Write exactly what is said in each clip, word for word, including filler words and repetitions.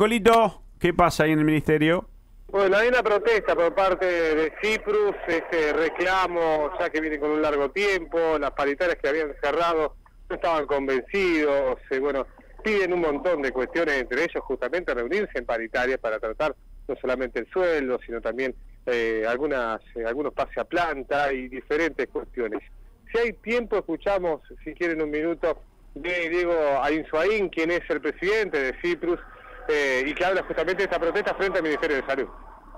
Colito, ¿qué pasa ahí en el ministerio? Bueno, hay una protesta por parte de Cyprus, este reclamo, ya que viene con un largo tiempo, las paritarias que habían cerrado no estaban convencidos, eh, bueno, piden un montón de cuestiones, entre ellos justamente reunirse en paritarias para tratar no solamente el sueldo, sino también eh, algunas eh, algunos pase a planta y diferentes cuestiones. Si hay tiempo, escuchamos, si quieren un minuto, de Diego Ainsuaín, quien es el presidente de Cyprus, Eh, y que habla justamente de esta protesta frente al Ministerio de Salud.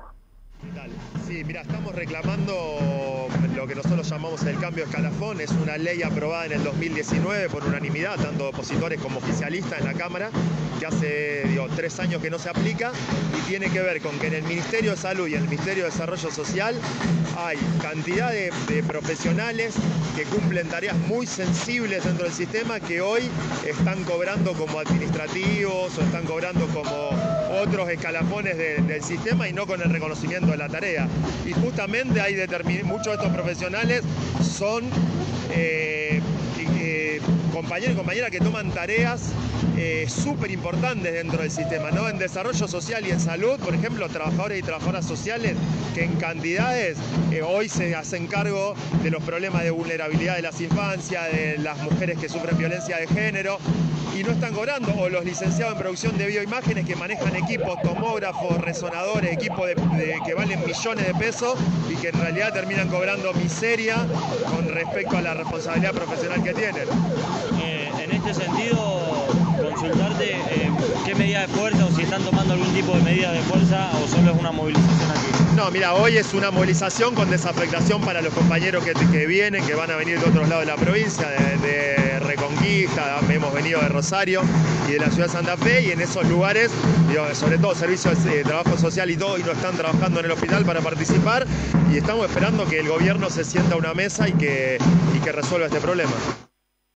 Sí, mira, estamos reclamando lo que nosotros llamamos el cambio de escalafón. Es una ley aprobada en el dos mil diecinueve por unanimidad, tanto opositores como oficialistas en la Cámara, que hace digo, tres años que no se aplica y tiene que ver con que en el Ministerio de Salud y en el Ministerio de Desarrollo Social hay cantidad de, de profesionales que cumplen tareas muy sensibles dentro del sistema que hoy están cobrando como administrativos o están cobrando como otros escalafones de, del sistema y no con el reconocimiento de la tarea. Y justamente hay muchos de estos profesionales son eh, eh, compañeros y compañeras que toman tareas eh, súper importantes dentro del sistema, ¿no? En desarrollo social y en salud, por ejemplo, trabajadores y trabajadoras sociales que en cantidades eh, hoy se hacen cargo de los problemas de vulnerabilidad de las infancias, de las mujeres que sufren violencia de género y no están cobrando, o los licenciados en producción de bioimágenes que manejan equipos, tomógrafos, resonadores, equipos de, de, que valen millones de pesos y que en realidad terminan cobrando miseria con respecto a la responsabilidad profesional que tienen. Eh, en este sentido, consultarte eh, qué medida de fuerza o si están tomando algún tipo de medida de fuerza o solo es una movilización aquí. No, mira, hoy es una movilización con desafectación para los compañeros que, que vienen, que van a venir de otros lados de la provincia, de, de Reconquista, hemos venido de Rosario y de la ciudad de Santa Fe, y en esos lugares, digo, sobre todo servicios de trabajo social y todo, y no están trabajando en el hospital para participar, y estamos esperando que el gobierno se sienta a una mesa y que, y que resuelva este problema.